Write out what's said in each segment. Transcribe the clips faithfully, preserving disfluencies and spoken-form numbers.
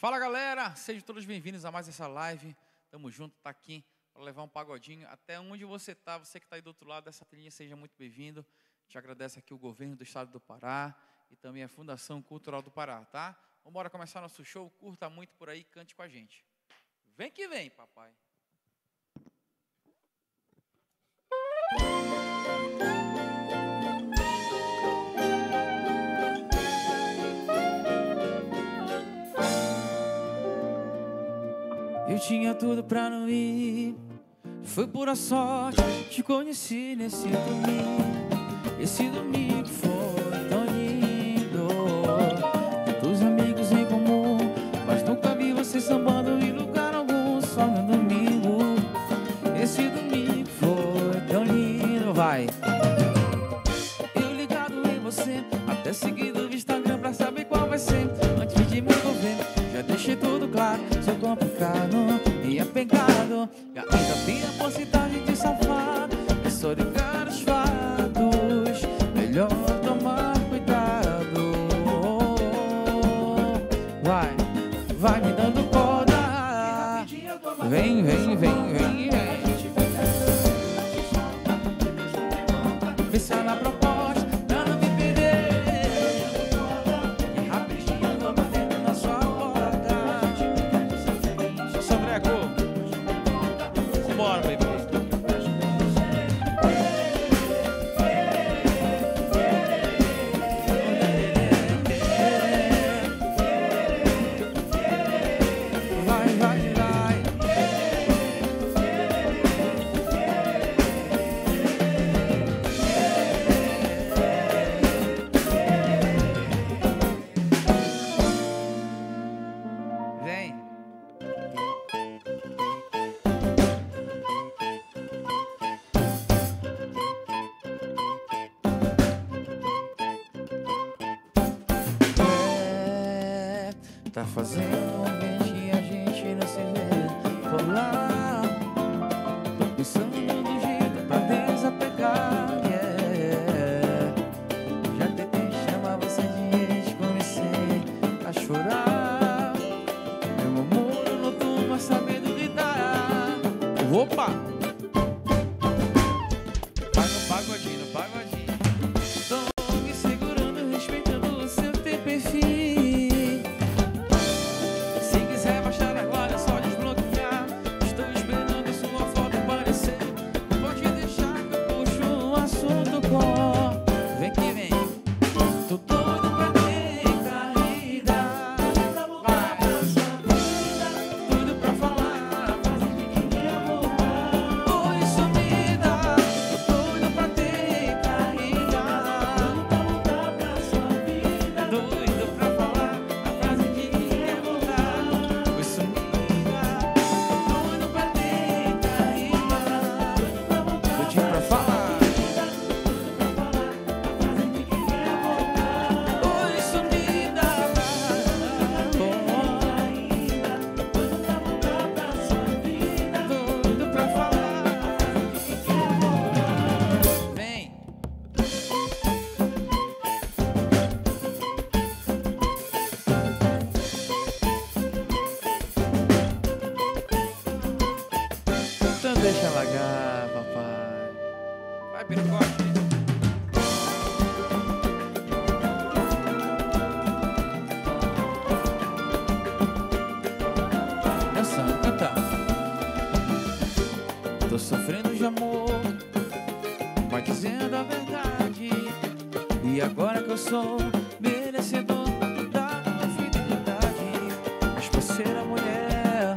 Fala galera, sejam todos bem-vindos a mais essa live. Tamo junto, tá aqui para levar um pagodinho até onde você tá. Você que está aí do outro lado dessa trilha, seja muito bem-vindo. Te agradece aqui o governo do estado do Pará e também a Fundação Cultural do Pará, tá? Vamos embora começar nosso show. Curta muito por aí, cante com a gente. Vem que vem, papai. Eu tinha tudo pra não ir, foi pura sorte, te conheci nesse domingo. Esse domingo foi tão lindo, tantos amigos em comum, mas nunca vi você sambando em lugar algum, só no domingo. Esse domingo foi tão lindo, vai. Eu ligado em você, até seguindo o Instagram pra saber qual vai ser. Antes de me envolver, já deixei tudo claro, sou complicado e apegado, e ainda vi a porcentagem de safado. É só de caras fatos, melhor tomar cuidado. Vai, vai me dando corda. Vem, vem, vem, vem, vem. Pensa na proposta, pra não me perder. E rapidinho eu tô batendo na sua porta. Sandreco, vambora, bebê. Vai, vai, vai. Vem. É, tá fazendo um mês que a gente não se vê por lá. Tô pensando do jeito pra desapegar, yeah. Já tentei chamar você de ex, comecei a chorar. Meu amor, eu não tô mais sabendo lidar. Opa! Vai no pagodinho, no pagodinho. Tô me segurando, respeitando o seu tempo e fim. Se quiser baixar agora, é só desbloquear. Estou esperando sua foto aparecer. Pode deixar que eu puxo um assunto com. Vem que vem. Tô doido pra tentar lidar. Vai. Tudo pra falar. Oi, sumida. Tô doido pra tentar lidar. Doido pra falar a frase que quer voltar. Oi, sumida. Tô doido pra tentar lidar. Doidinho pra falar. Oi, sumida. Doido pra falar. Vem. Então deixa alagar, papai. Vai, pirocote. Dançando, cantar. Tô sofrendo de amor, vai dizendo a verdade. E agora que eu sou merecedor da fidelidade, mas por ser a mulher,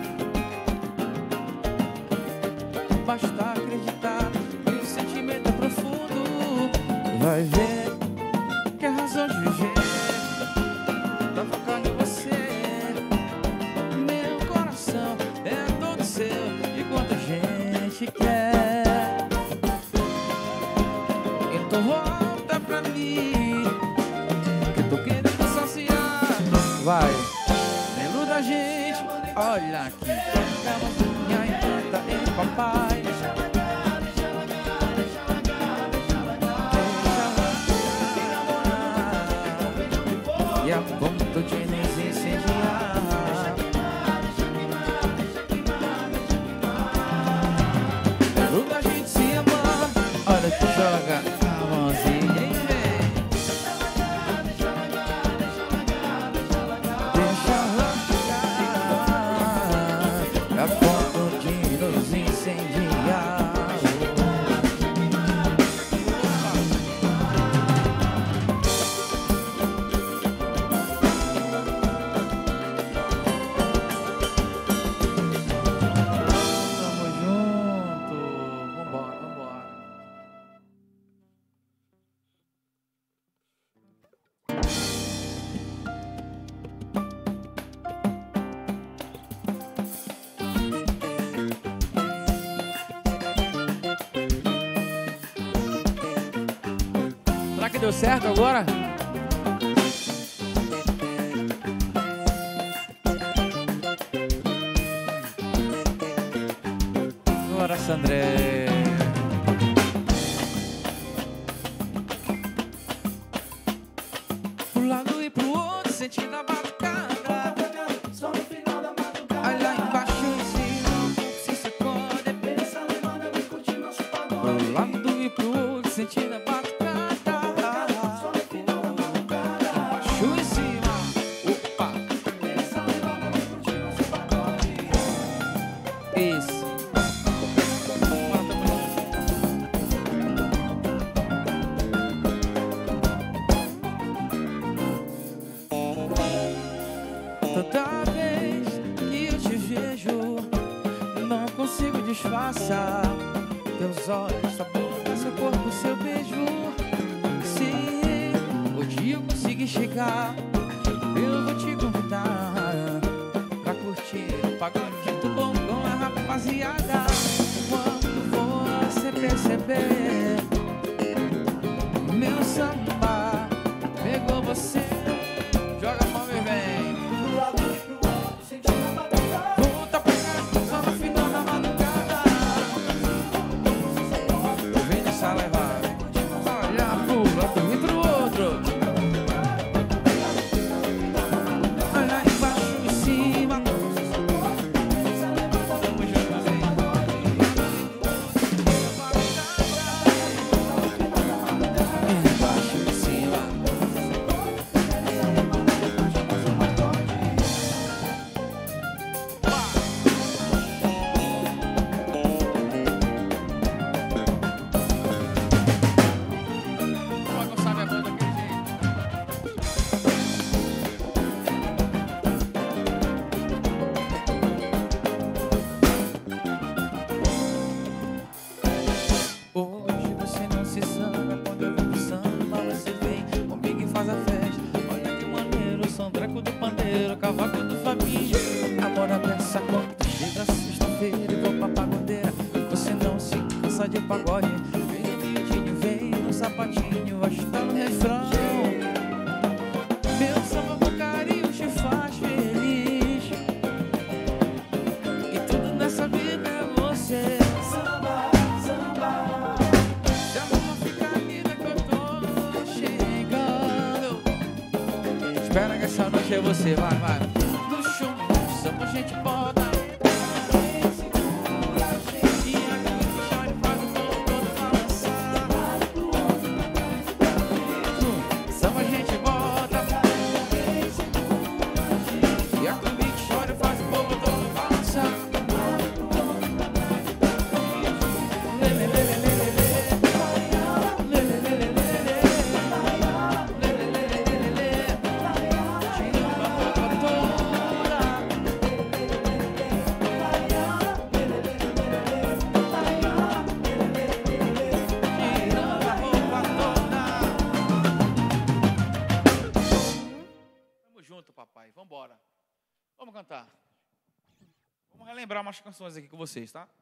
basta acreditar que o sentimento é profundo. Vai ver que é razão de viver. Tá focado em você. Meu coração é todo seu e quanta gente quer. Então volta pra mim, que eu tô querendo saciar. Vai, lembro da gente, olha aqui. Minha encanta em papai. E a ponto de nos incendiar. deu certo agora? Agora, Sandré. Pro lado e pro outro, sentindo a batucada. Só no final da madrugada. Aí lá embaixo em cima, se sacode. Pensa, levanta, vem curtir nosso pagode. Pro lado e pro outro, sentindo a batucada. Só no final da madrugada. Embaixo em cima, opa. Pensa, levanta, vem curtir nosso pagode. Esse. Toda vez que eu te vejo, não consigo disfarçar teus olhos, sua boca, seu corpo, seu beijo. Se o dia eu conseguir chegar, eu vou te convidar pra curtir o pagode do bom com a rapaziada. Quando você perceber, meu samba pegou você, joga a mão e vem. Volta pra casa, só no final da madrugada. Vem nessa levada, olha pro lado e pro outro. Olha embaixo e cima. Vamos juntos, hein? Embaixo e cima. Hoje você não se samba, quando eu vou pro samba você vem comigo e faz a festa. Olha que maneiro, o som treco do pandeiro, cavaco do Fabinho. Amor, abraça quando chega sexta-feira e vou pra pagodeira. Você não se cansa de pagode. Vem no vidinho, vem no sapatinho, acho que tá no refrão. Meu samba com carinho te faz feliz. E tudo nessa vida é você. Espera que essa noite é você, vai, vai. No show, no samba a gente bota. E aqui no chão faz o povo todo balançar. No samba a gente bota. E aqui no chão faz o povo todo balançar. Lele, lele, lele, lele. Lele, lele, lele. Papai, vamos embora. Vamos cantar. Vamos relembrar umas canções aqui com vocês, tá?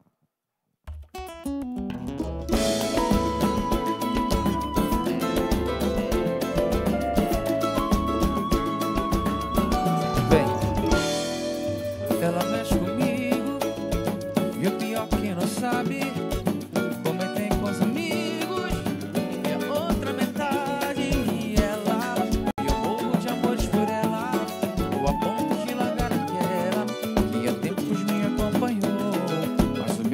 Vem. Ela mexe comigo e o pior que não sabe como é que tem com os amigos e a outra metade e ela. E eu morro de amores por ela. A ponto de largar aquela que há tempos me acompanhou. Mas o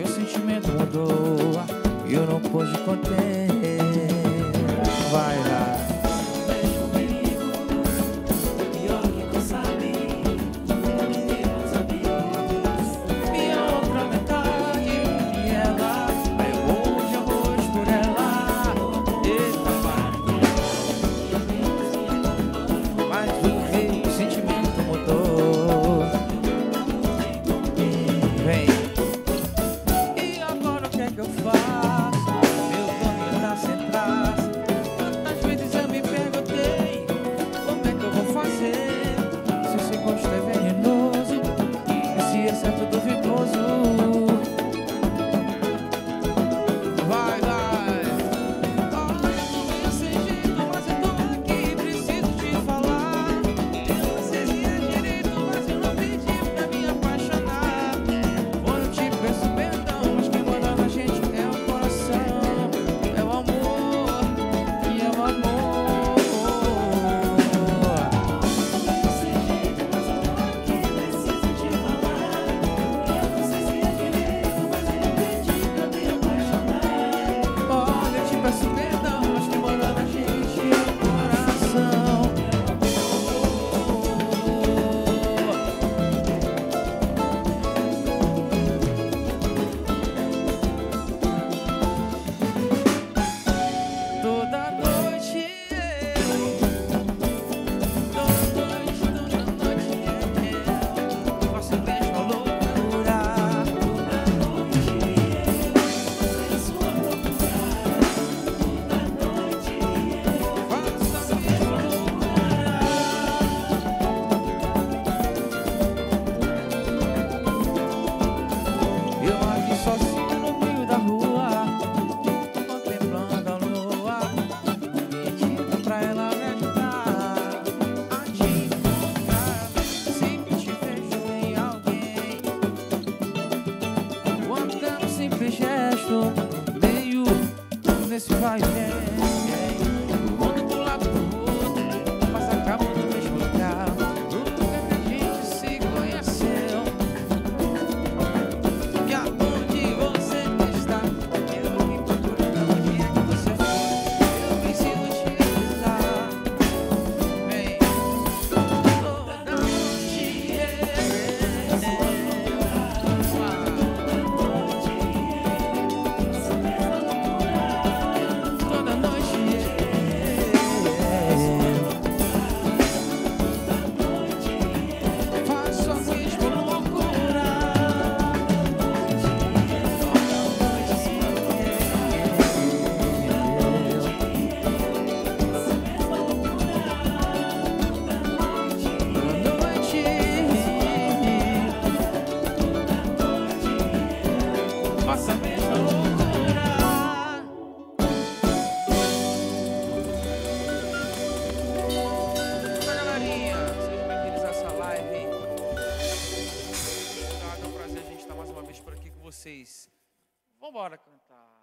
vocês. Vambora cantar.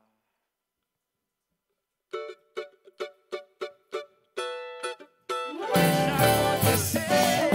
Deixa acontecer.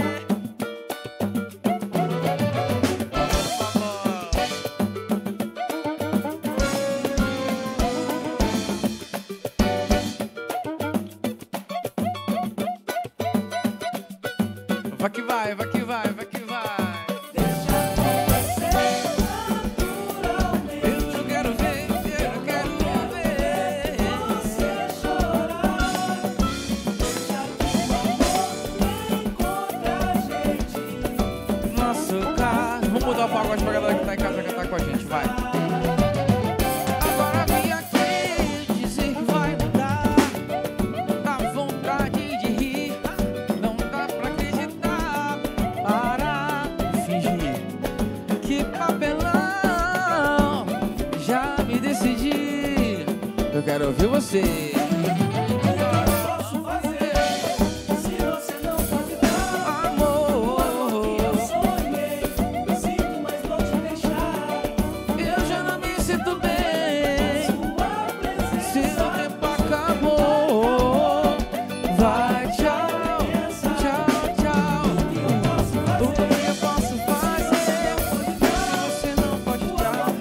Vai que vai, vai que vai, vai que vai. Deixa acontecer naturalmente. Eu não quero ver, eu não quero ver Você chorar. Deixa que o amor encontra a gente. nosso carro. Vamos mudar o pagode pra galera que tá em casa cantar com a gente, vai. Agora vem aqui dizer que vai mudar. Dá vontade de rir, não dá pra acreditar. Parar de fingir que papelão. Já me decidi, eu quero ouvir você. O que eu posso fazer se você não pode dar? Amor, Eu sonhei, sinto, mas vou te deixar. eu já não me sinto bem. Sua presença. Se o tempo acabou, vai, tchau, tchau, tchau. O que eu posso O fazer? que eu posso fazer se você não pode dar?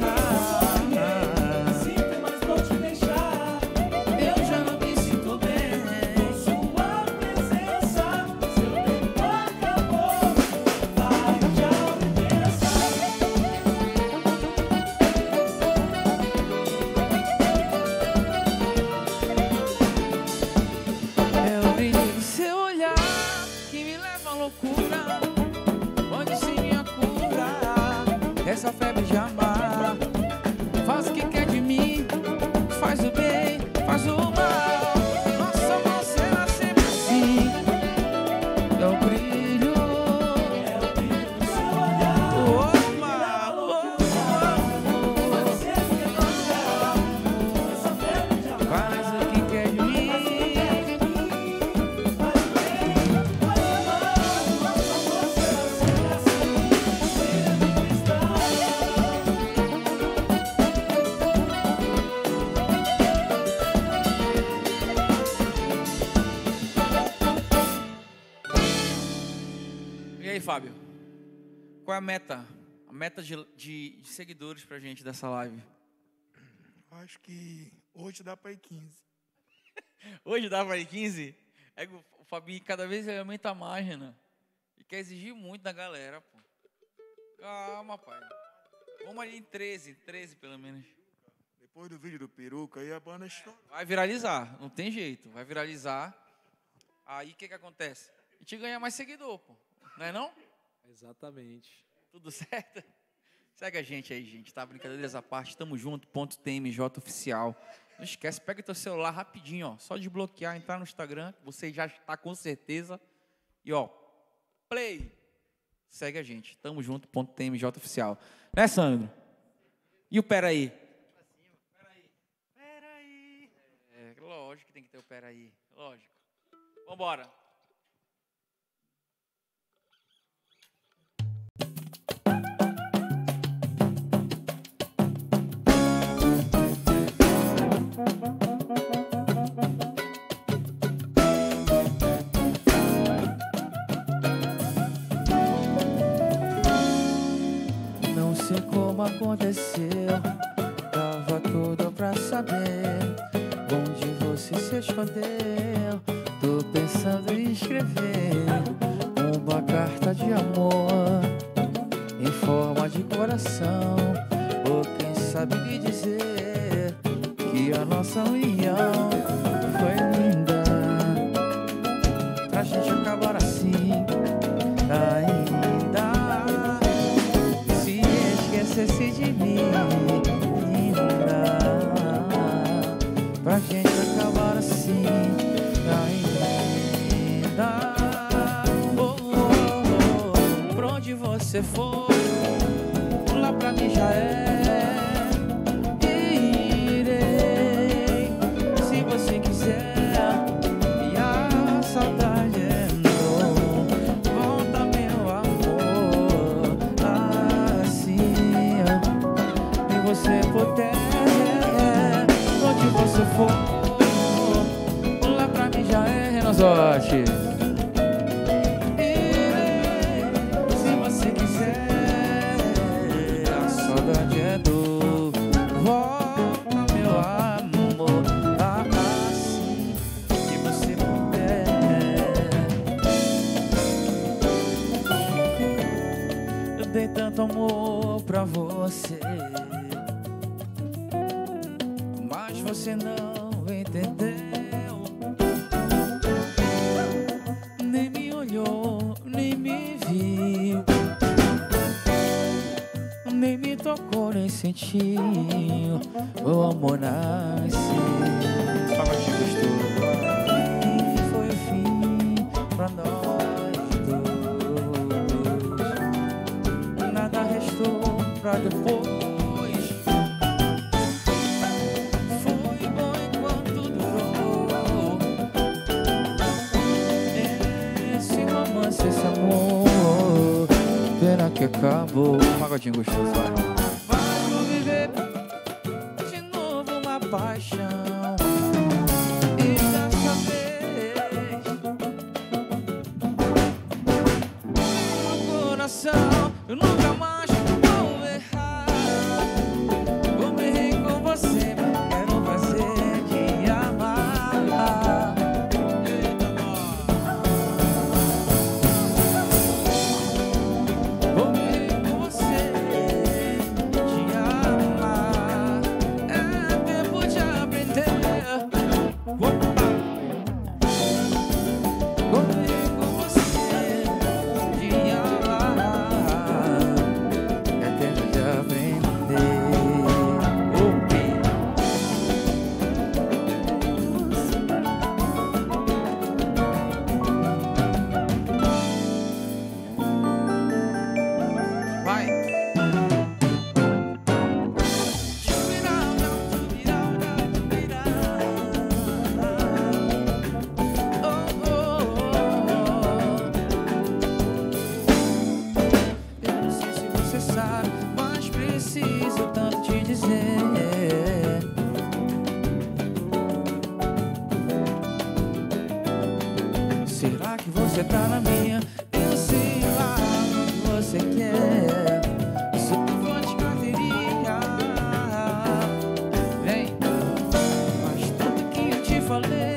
Sinto, mas vou te deixar. Eu já não me sinto bem. Sua presença, seu tempo acabou. Vai, tchau, me pensa. É o brilho do seu olhar que me leva à loucura. Onde se minha cura, essa febre de amar. Faz o que quer de mim, faz o bem, faz o mal. Nossa amor será sempre assim. É o brilho, É o brilho do seu olhar. opa, opa. Você me olhar. Essa febre de amor. Faz o que quer de mim. Faz bem, faz mal. Nosso amor será sempre assim. Brilho do cristal. E aí, Fábio? Qual é a meta? A meta de, de, de seguidores pra gente dessa live? Acho que hoje dá para ir quinze. Hoje dá pra ir quinze? É que o o Fabinho cada vez ele aumenta mais, Renan. E quer exigir muito da galera, pô. Calma, pai. Vamos ali em treze, treze pelo menos. Depois do vídeo do peruca, aí a banda estoura. Vai viralizar, não tem jeito. Vai viralizar. Aí o que que acontece? A gente ganha mais seguidor, pô. Não é não? Exatamente. Tudo certo? Segue a gente aí, gente, tá? Brincadeiras à parte, tamo junto, ponto T M J oficial. Não esquece, pega teu celular rapidinho, ó. Só desbloquear, entrar no Instagram, que você já está com certeza. E ó, play. Segue a gente, tamo junto, ponto T M J oficial. Né, Sandro? E o peraí? Peraí. Peraí. É, lógico que tem que ter o peraí, lógico. Vambora. Não sei como aconteceu, tava tudo pra saber onde você se escondeu. Tô pensando em escrever uma carta de amor em forma de coração, ou quem sabe lhe dizer que a nossa união foi linda. Pra gente acabar assim ainda, se esquecesse de mim, linda. Pra gente acabar assim ainda. Oh, oh, oh. Pra onde você for, lá pra mim já é. Irei, se você quiser. E a saudade é não. Volta, meu amor, assim. E você tanto amor pra você, mas você não entendeu. Nem me olhou, nem me viu, nem me tocou, nem sentiu. O amor nasceu. Pagodinho gostoso. E foi o fim pra nós dois. Nada restou pra depois. Foi bom enquanto durou esse romance, esse amor. Pena que acabou. Pagodinho gostoso, vai. Mas vou viver de novo uma paixão. E dessa vez meu coração eu nunca mais vou errar. Como errei com você, quero fazer te amar. Eita, como errei com você, te amar. É tempo de aprender. Opa! Como errei com você, te amar. É tempo de aprender. Opa! Vai! Tchubirau, tchubirau, tchubirau. Oh, oh, oh. Eu não sei se você sabe, mas preciso tanto te dizer. Será que você tá na minha? Eu sei lá o que você quer. Sou fã de carteirinha. Vem, mas tanto que eu te falei,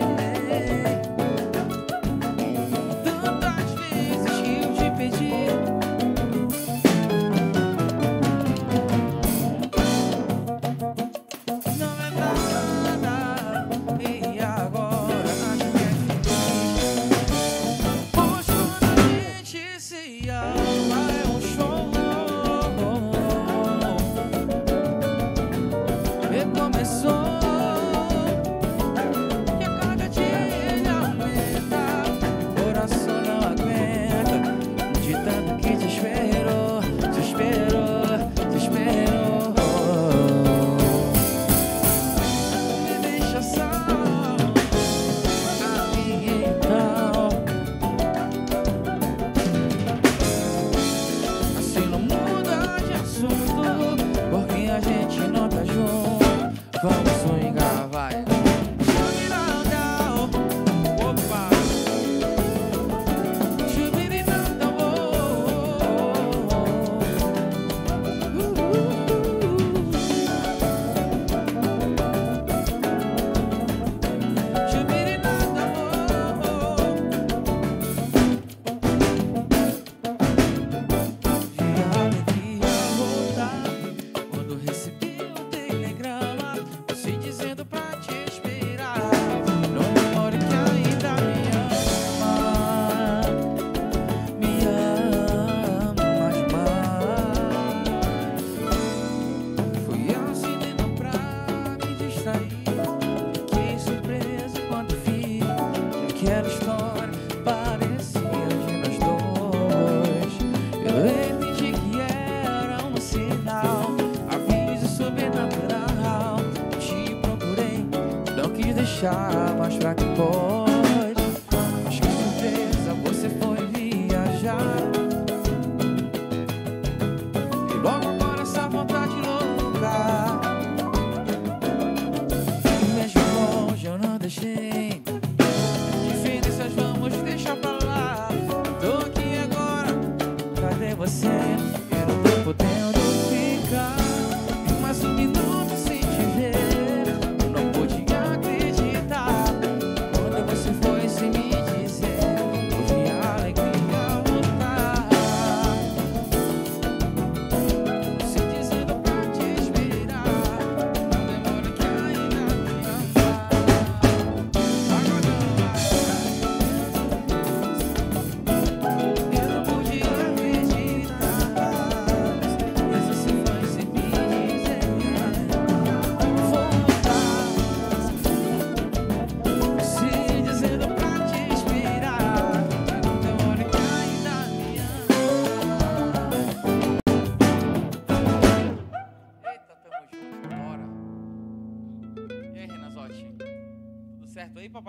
tantas vezes que eu te pedi. Não é nada. E agora acho que é feliz. Pois quando a gente se ama é um show. Recomeçou. E a cada dia aumenta. O coração não aguenta. De tanto que te esperou, te esperou, te esperou. Me deixa só aqui então. Assim não muda de assunto, porque a gente não tá junto. Vamos swingar, vai. Chubiradão, opa. Chubiridão, oh, oh, oh. Uh, uh, uh. Chubiridão, oh, oh. Vi a alegria voltar quando recebi o telegrama, você dizendo pra te esperar. Não demore que ainda me ama, me amas mais. Fui ao cinema pra me distrair. Que surpresa quando vi que aquela história parecia de nós dois. Eu entendi que era um sinal, aviso sobrenatural. Te procurei, não quis deixar mais pra depois. Mas que surpresa, você foi viajar. E logo agora essa vontade louca. E mesmo longe eu não deixei. Diferenças vamos deixar pra lá. Tô aqui agora, cadê você? Eu não tô podendo ficar mais um minuto sem te ver. Eu não pude acreditar quando você foi sem me dizer. Eu vi a alegria voltar.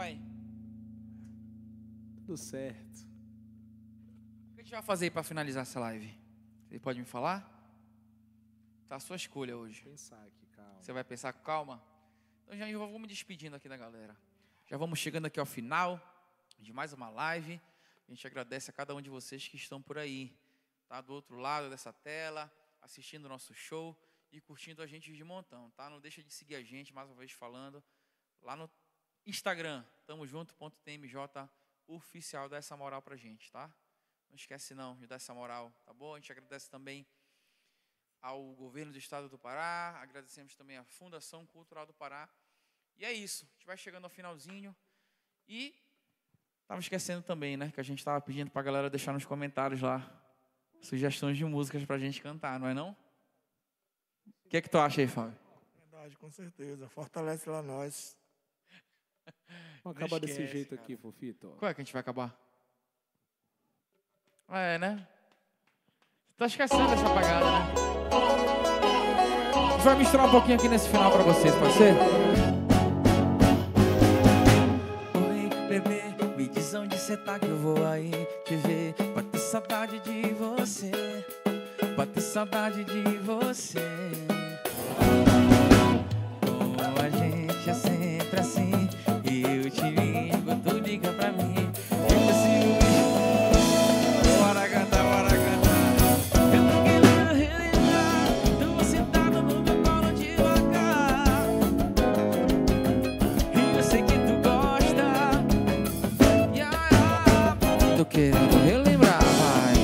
pai? Tudo certo. O que a gente vai fazer para finalizar essa live? Você pode me falar? Tá a sua escolha hoje. Vou pensar aqui, calma. Você vai pensar com calma? Então já vou me despedindo aqui da galera. Já vamos chegando aqui ao final de mais uma live. A gente agradece a cada um de vocês que estão por aí, tá? Do outro lado dessa tela, assistindo o nosso show e curtindo a gente de montão, tá? Não deixa de seguir a gente, mais uma vez falando, lá no Instagram, tamo junto, ponto T M J oficial, dá essa moral pra gente, tá? Não esquece não de dar essa moral, tá bom? A gente agradece também ao governo do estado do Pará, agradecemos também à Fundação Cultural do Pará. E é isso, a gente vai chegando ao finalzinho e estava esquecendo também, né, que a gente estava pedindo para a galera deixar nos comentários lá sugestões de músicas para a gente cantar, não é não? O que é que tu acha aí, Fábio? Verdade, com certeza. Fortalece lá nós. Vamos acabar esquece, desse jeito cara. aqui, Fofito. Qual é que a gente vai acabar? É, né? Você tá esquecendo essa apagada, né? A gente vai misturar um pouquinho aqui nesse final para vocês, pode ser? Oi, bebê, me diz onde você tá que eu vou aí te ver. Bater saudade de você, bater saudade de você. Com a gente é sempre assim, e eu te ligo, tu liga pra mim. Eu consigo ir. Bora cantar, bora cantar. Eu tô querendo relembrar, tô sentado no meu colo devagar. E eu sei que tu gosta. Yeah, yeah. Tô querendo relembrar, vai.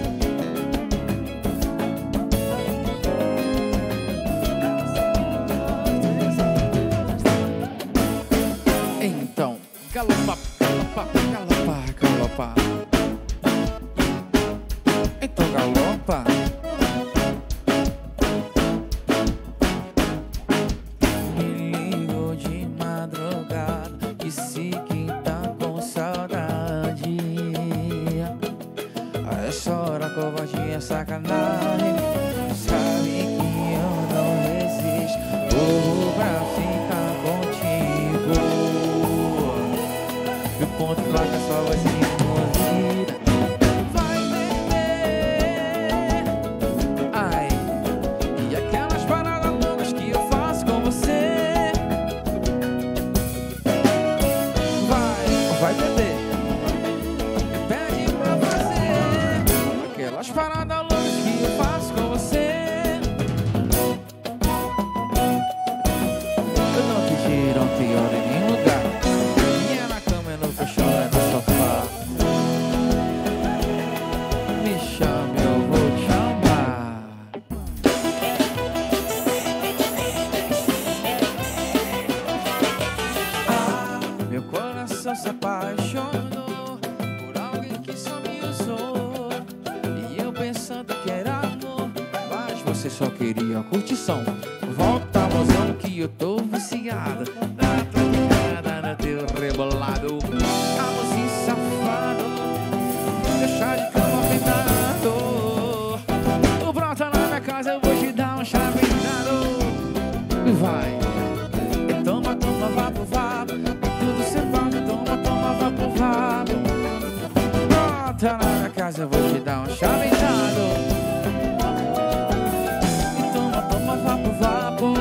Então, galopa, galopa, galopa, galopa. Então galopa. Me ligou de madrugada, disse que tá com saudade. A essa hora covardia, sacanagem. Sabe que eu não resisto, corro pra ficar contigo. E o ponto placa só vai se movida. Vai beber. Ai, e aquelas paradas loucas que eu faço com você. Vai, vai beber. Pede pra fazer aquelas paradas loucas que eu faço com você. Eu não te tiro, não te olho em nenhum lugar. E é na cama, é no colchão, é no sofá. Me chame, eu vou te chamar. Ah, meu coração se apaixonou por alguém que só me usou. E eu pensando que era amor, mas você só queria curtição. Volta, mozão, que eu tô viciada. Dá tocada no teu rebolado. Amorzinho safado, deixa de cama apertado. Tu brota na minha casa, eu vou te dar um chaveirado. Vai, e toma, toma, vapo, vapo. Tudo cê pode, toma, toma, vapo, vapo. Brota na minha casa, eu vou te dar um chaveirado. E toma, toma, vapo, vapo.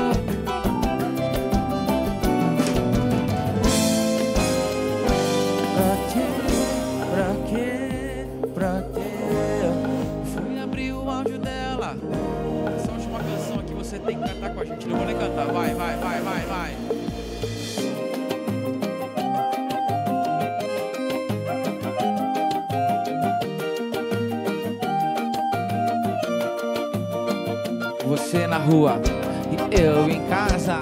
Pra quê? Pra quê? Pra quê? Fui abrir o áudio dela. Essa última canção aqui você tem que cantar com a gente. Não vou nem cantar. Vai, vai, vai, vai, vai. Você na rua e eu em casa.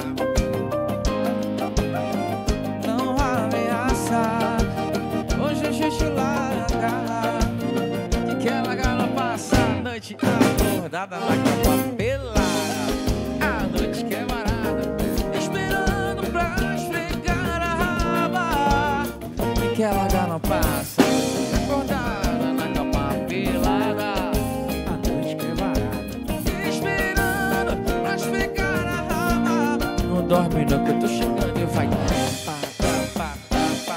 Não ameaça. Hoje a gente larga. E que ela gala passa a noite acordada na cama pelada. A noite que é varada, esperando pra esfregar a raba. E que ela gala passa acordada na cama pelada. A noite que é varada, esperando pra esfregar a raba. Não dorme não que eu tô chegando e vai. Pá, pá, pá, pá,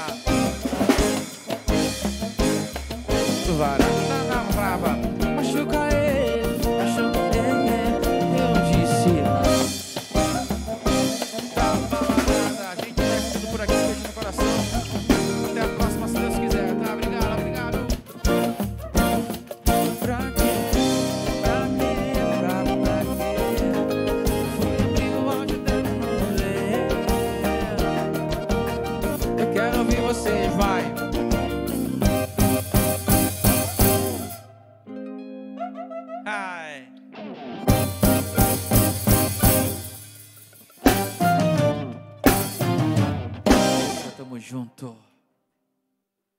acaba. Machuca ele, achando ele. Eu disse. Tá, nada. A gente vai tudo por aqui, beijo no coração. Até a próxima, se Deus quiser, tá? Obrigado, obrigado. Pra quê? Pra quê? Pra, pra quê? Fui abrir o áudio dela e não ler. Eu quero ouvir vocês, vai. Ai. Tamo junto.